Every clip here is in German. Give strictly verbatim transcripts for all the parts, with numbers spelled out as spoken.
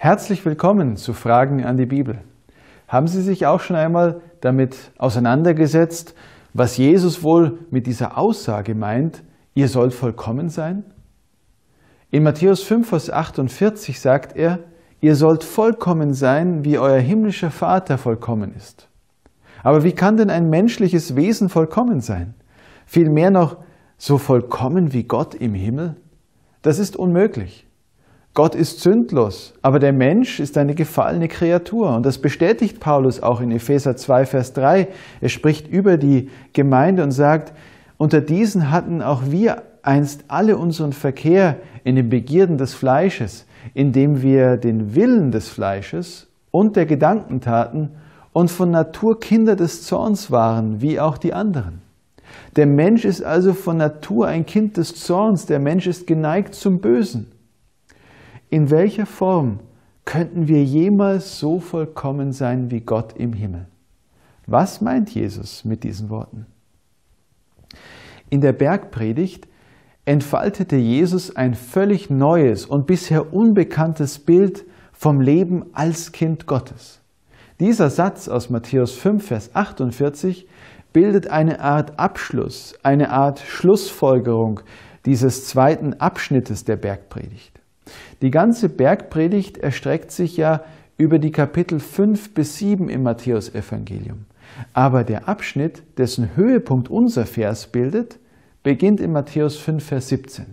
Herzlich willkommen zu Fragen an die Bibel. Haben Sie sich auch schon einmal damit auseinandergesetzt, was Jesus wohl mit dieser Aussage meint, ihr sollt vollkommen sein? In Matthäus fünf, Vers achtundvierzig sagt er, ihr sollt vollkommen sein, wie euer himmlischer Vater vollkommen ist. Aber wie kann denn ein menschliches Wesen vollkommen sein? Vielmehr noch so vollkommen wie Gott im Himmel? Das ist unmöglich. Gott ist sündlos, aber der Mensch ist eine gefallene Kreatur. Und das bestätigt Paulus auch in Epheser zwei, Vers drei. Er spricht über die Gemeinde und sagt, unter diesen hatten auch wir einst alle unseren Verkehr in den Begierden des Fleisches, indem wir den Willen des Fleisches und der Gedanken taten und von Natur Kinder des Zorns waren, wie auch die anderen. Der Mensch ist also von Natur ein Kind des Zorns, der Mensch ist geneigt zum Bösen. In welcher Form könnten wir jemals so vollkommen sein wie Gott im Himmel? Was meint Jesus mit diesen Worten? In der Bergpredigt entfaltete Jesus ein völlig neues und bisher unbekanntes Bild vom Leben als Kind Gottes. Dieser Satz aus Matthäus fünf, Vers achtundvierzig bildet eine Art Abschluss, eine Art Schlussfolgerung dieses zweiten Abschnittes der Bergpredigt. Die ganze Bergpredigt erstreckt sich ja über die Kapitel fünf bis sieben im Matthäusevangelium. Aber der Abschnitt, dessen Höhepunkt unser Vers bildet, beginnt in Matthäus fünf, Vers siebzehn.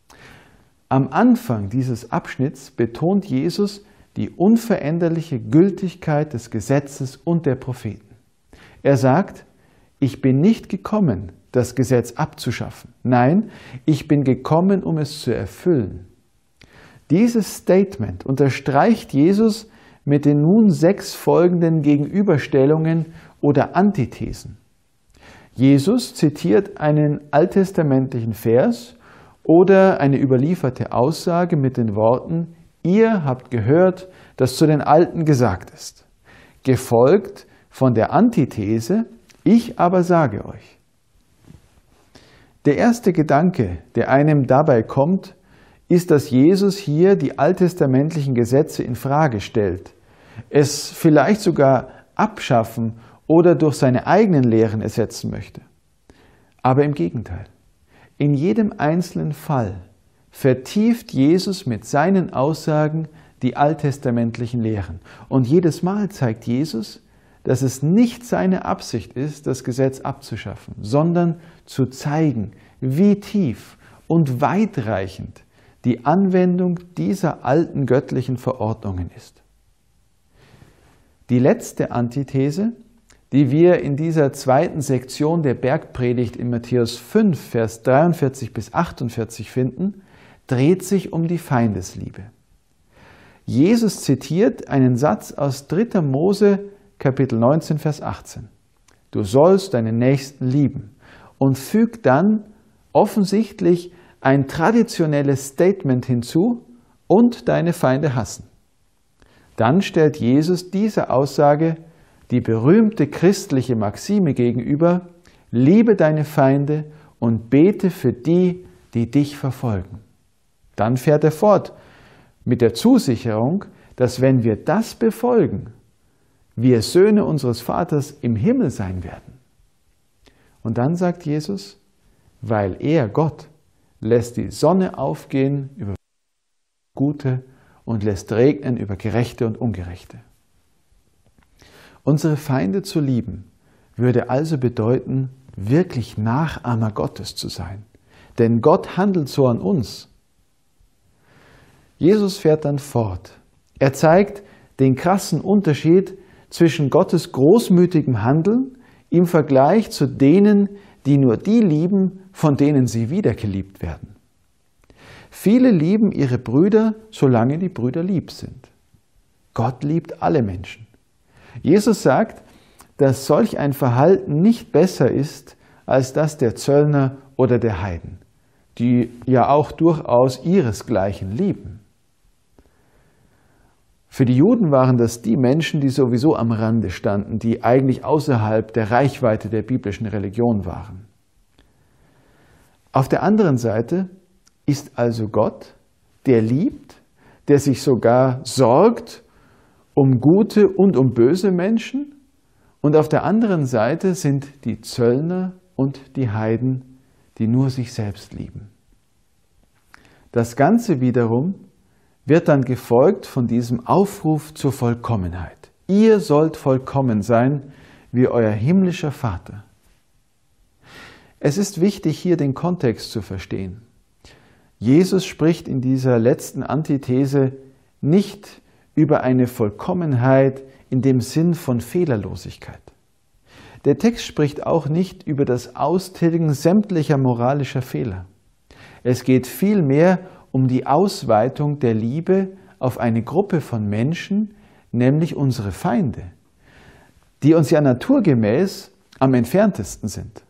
Am Anfang dieses Abschnitts betont Jesus die unveränderliche Gültigkeit des Gesetzes und der Propheten. Er sagt, ich bin nicht gekommen, das Gesetz abzuschaffen. Nein, ich bin gekommen, um es zu erfüllen. Dieses Statement unterstreicht Jesus mit den nun sechs folgenden Gegenüberstellungen oder Antithesen. Jesus zitiert einen alttestamentlichen Vers oder eine überlieferte Aussage mit den Worten, ihr habt gehört, dass zu den Alten gesagt ist, gefolgt von der Antithese, ich aber sage euch. Der erste Gedanke, der einem dabei kommt, ist, dass Jesus hier die alttestamentlichen Gesetze in Frage stellt, es vielleicht sogar abschaffen oder durch seine eigenen Lehren ersetzen möchte. Aber im Gegenteil, in jedem einzelnen Fall vertieft Jesus mit seinen Aussagen die alttestamentlichen Lehren. Und jedes Mal zeigt Jesus, dass es nicht seine Absicht ist, das Gesetz abzuschaffen, sondern zu zeigen, wie tief und weitreichend die Anwendung dieser alten göttlichen Verordnungen ist. Die letzte Antithese, die wir in dieser zweiten Sektion der Bergpredigt in Matthäus fünf, Vers dreiundvierzig bis achtundvierzig finden, dreht sich um die Feindesliebe. Jesus zitiert einen Satz aus dritter Mose, Kapitel neunzehn, Vers achtzehn. Du sollst deinen Nächsten lieben und fügt dann offensichtlich ein traditionelles Statement hinzu und deine Feinde hassen. Dann stellt Jesus dieser Aussage die berühmte christliche Maxime gegenüber, liebe deine Feinde und bete für die, die dich verfolgen. Dann fährt er fort mit der Zusicherung, dass wenn wir das befolgen, wir Söhne unseres Vaters im Himmel sein werden. Und dann sagt Jesus, weil er, Gott, lässt die Sonne aufgehen über Gute und lässt regnen über Gerechte und Ungerechte. Unsere Feinde zu lieben, würde also bedeuten, wirklich Nachahmer Gottes zu sein. Denn Gott handelt so an uns. Jesus fährt dann fort. Er zeigt den krassen Unterschied zwischen Gottes großmütigem Handeln im Vergleich zu denen, die nur die lieben, von denen sie wieder geliebt werden. Viele lieben ihre Brüder, solange die Brüder lieb sind. Gott liebt alle Menschen. Jesus sagt, dass solch ein Verhalten nicht besser ist als das der Zöllner oder der Heiden, die ja auch durchaus ihresgleichen lieben. Für die Juden waren das die Menschen, die sowieso am Rande standen, die eigentlich außerhalb der Reichweite der biblischen Religion waren. Auf der anderen Seite ist also Gott, der liebt, der sich sogar sorgt um gute und um böse Menschen. Und auf der anderen Seite sind die Zöllner und die Heiden, die nur sich selbst lieben. Das Ganze wiederum wird dann gefolgt von diesem Aufruf zur Vollkommenheit. Ihr sollt vollkommen sein, wie euer himmlischer Vater. Es ist wichtig, hier den Kontext zu verstehen. Jesus spricht in dieser letzten Antithese nicht über eine Vollkommenheit in dem Sinn von Fehlerlosigkeit. Der Text spricht auch nicht über das Austilgen sämtlicher moralischer Fehler. Es geht vielmehr um die Ausweitung der Liebe auf eine Gruppe von Menschen, nämlich unsere Feinde, die uns ja naturgemäß am entferntesten sind.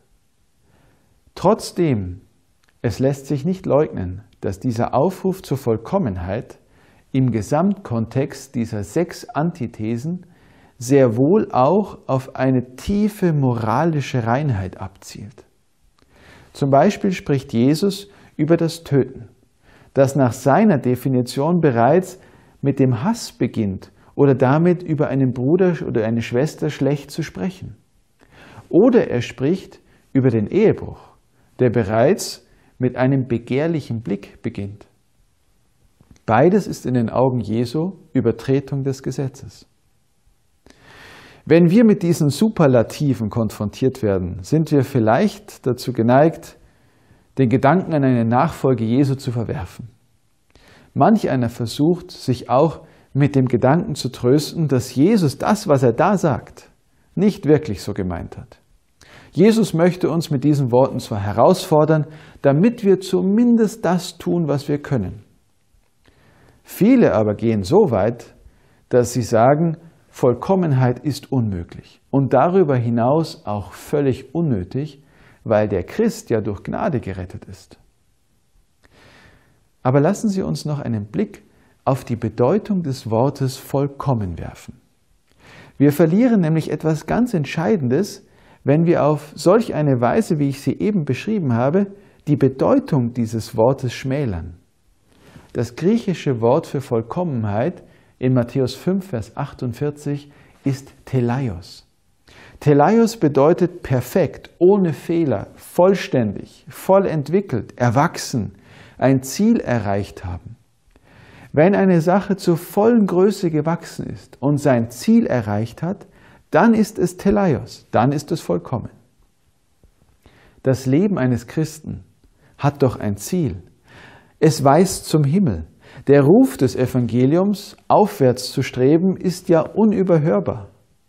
Trotzdem, es lässt sich nicht leugnen, dass dieser Aufruf zur Vollkommenheit im Gesamtkontext dieser sechs Antithesen sehr wohl auch auf eine tiefe moralische Reinheit abzielt. Zum Beispiel spricht Jesus über das Töten, das nach seiner Definition bereits mit dem Hass beginnt oder damit über einen Bruder oder eine Schwester schlecht zu sprechen. Oder er spricht über den Ehebruch, der bereits mit einem begehrlichen Blick beginnt. Beides ist in den Augen Jesu Übertretung des Gesetzes. Wenn wir mit diesen Superlativen konfrontiert werden, sind wir vielleicht dazu geneigt, den Gedanken an eine Nachfolge Jesu zu verwerfen. Manch einer versucht, sich auch mit dem Gedanken zu trösten, dass Jesus das, was er da sagt, nicht wirklich so gemeint hat. Jesus möchte uns mit diesen Worten zwar herausfordern, damit wir zumindest das tun, was wir können. Viele aber gehen so weit, dass sie sagen, Vollkommenheit ist unmöglich und darüber hinaus auch völlig unnötig, weil der Christ ja durch Gnade gerettet ist. Aber lassen Sie uns noch einen Blick auf die Bedeutung des Wortes vollkommen werfen. Wir verlieren nämlich etwas ganz Entscheidendes, wenn wir auf solch eine Weise, wie ich sie eben beschrieben habe, die Bedeutung dieses Wortes schmälern. Das griechische Wort für Vollkommenheit in Matthäus fünf, Vers achtundvierzig ist Teleios. Teleios bedeutet perfekt, ohne Fehler, vollständig, voll entwickelt, erwachsen, ein Ziel erreicht haben. Wenn eine Sache zur vollen Größe gewachsen ist und sein Ziel erreicht hat, dann ist es Teleios, dann ist es vollkommen. Das Leben eines Christen hat doch ein Ziel. Es weist zum Himmel. Der Ruf des Evangeliums, aufwärts zu streben, ist ja unüberhörbar.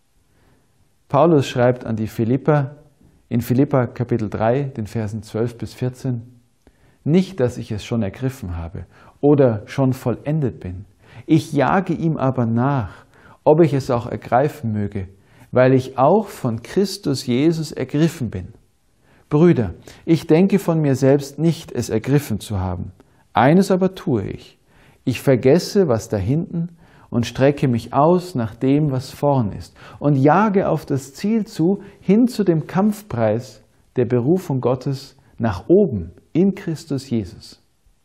Paulus schreibt an die Philipper in Philipper Kapitel drei, den Versen zwölf bis vierzehn, nicht, dass ich es schon ergriffen habe oder schon vollendet bin. Ich jage ihm aber nach, ob ich es auch ergreifen möge, weil ich auch von Christus Jesus ergriffen bin. Brüder, ich denke von mir selbst nicht, es ergriffen zu haben. Eines aber tue ich. Ich vergesse, was da hinten und strecke mich aus nach dem, was vorn ist und jage auf das Ziel zu, hin zu dem Kampfpreis der Berufung Gottes nach oben in Christus Jesus.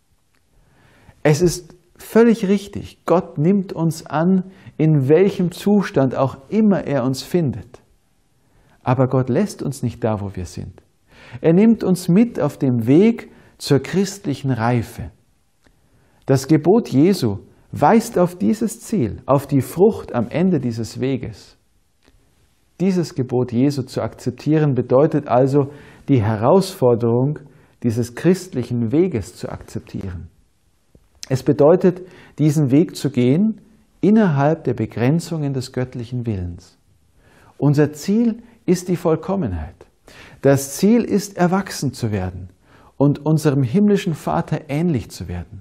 Es ist völlig richtig, Gott nimmt uns an, in welchem Zustand auch immer er uns findet. Aber Gott lässt uns nicht da, wo wir sind. Er nimmt uns mit auf dem Weg zur christlichen Reife. Das Gebot Jesu weist auf dieses Ziel, auf die Frucht am Ende dieses Weges. Dieses Gebot Jesu zu akzeptieren bedeutet also, die Herausforderung dieses christlichen Weges zu akzeptieren. Es bedeutet, diesen Weg zu gehen innerhalb der Begrenzungen des göttlichen Willens. Unser Ziel ist die Vollkommenheit. Das Ziel ist, erwachsen zu werden und unserem himmlischen Vater ähnlich zu werden.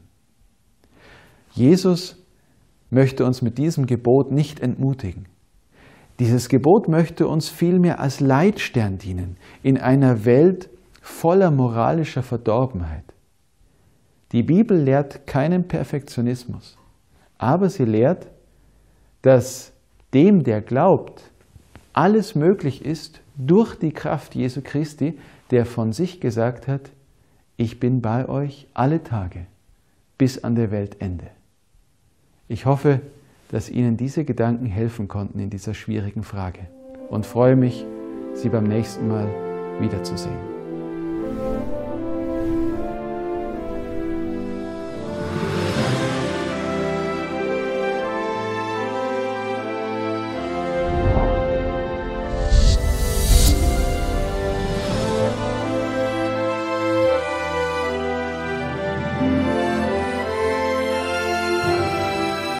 Jesus möchte uns mit diesem Gebot nicht entmutigen. Dieses Gebot möchte uns vielmehr als Leitstern dienen in einer Welt voller moralischer Verdorbenheit. Die Bibel lehrt keinen Perfektionismus, aber sie lehrt, dass dem, der glaubt, alles möglich ist durch die Kraft Jesu Christi, der von sich gesagt hat, ich bin bei euch alle Tage bis an der Weltende. Ich hoffe, dass Ihnen diese Gedanken helfen konnten in dieser schwierigen Frage und freue mich, Sie beim nächsten Mal wiederzusehen.